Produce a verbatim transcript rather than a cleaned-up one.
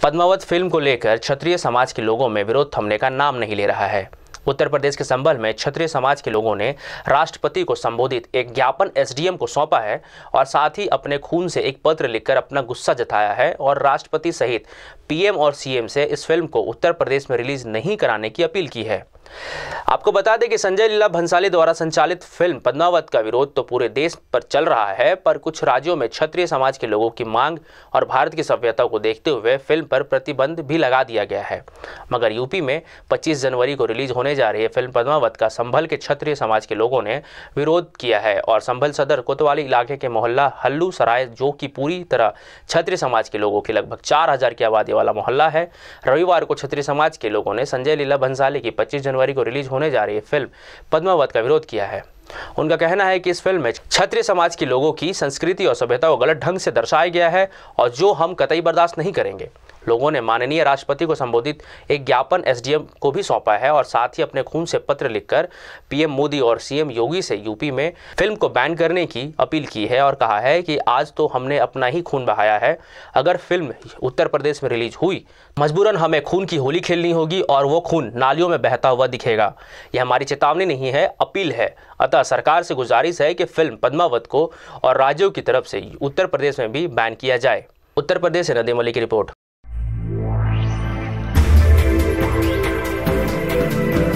Padmaavat film को लेकर क्षत्रिय समाज के लोगों में विरोध थमने का नाम नहीं ले रहा है। उत्तर प्रदेश के संभल में क्षत्रिय समाज के लोगों ने राष्ट्रपति को संबोधित एक ज्ञापन एसडीएम को सौंपा है और साथ ही अपने खून से एक पत्र लिखकर अपना गुस्सा जताया है और राष्ट्रपति सहित पीएम और सीएम से इस फिल्म को उत्तर प्रदेश में रिलीज नहीं कराने की अपील की है। आपको बता दें कि संजय लीला भंसाली द्वारा संचालित फिल्म पद्मावत का विरोध तो पूरे देश पर चल रहा है, पर कुछ राज्यों में क्षत्रिय समाज के लोगों की मांग और भारत की सभ्यता को देखते हुए फिल्म पर प्रतिबंध भी लगा दिया गया है। मगर यूपी में पच्चीस जनवरी को रिलीज होने जा रही है फिल्म पद्मावत का संभल के क्षत्रिय समाज के लोगों ने विरोध किया है और संभल सदर कोतवाली इलाके के मोहल्ला हल्लू सराय, जो कि पूरी तरह क्षत्रिय समाज के लोगों की लगभग चार हजार की आबादी वाला मोहल्ला है, रविवार को क्षत्रिय समाज के लोगों ने संजय लीला भंसाली की पच्चीस जनवरी को रिलीज होने जा रही फिल्म पद्मावत का विरोध किया है। उनका कहना है कि इस फिल्म में क्षत्रिय समाज के लोगों की संस्कृति और सभ्यता को गलत ढंग से दर्शाया गया है और जो हम कतई बर्दाश्त नहीं करेंगे। लोगों ने माननीय राष्ट्रपति को संबोधित एक ज्ञापन एसडीएम को भी सौंपा है और साथ ही अपने खून से पत्र लिखकर पीएम मोदी और सीएम योगी से यूपी में फिल्म को बैन करने की अपील की है और कहा है कि आज तो हमने अपना ही खून बहाया है। अगर फिल्म उत्तर प्रदेश में रिलीज हुई, मजबूरन हमें खून की होली खेलनी होगी और वो खून नालियों में बहता हुआ दिखेगा। यह हमारी चेतावनी नहीं है, अपील है। अतः सरकार से गुजारिश है कि फिल्म पद्मावत को और राज्यों की तरफ से उत्तर प्रदेश में भी बैन किया जाए। उत्तर प्रदेश से नदीम अली की रिपोर्ट।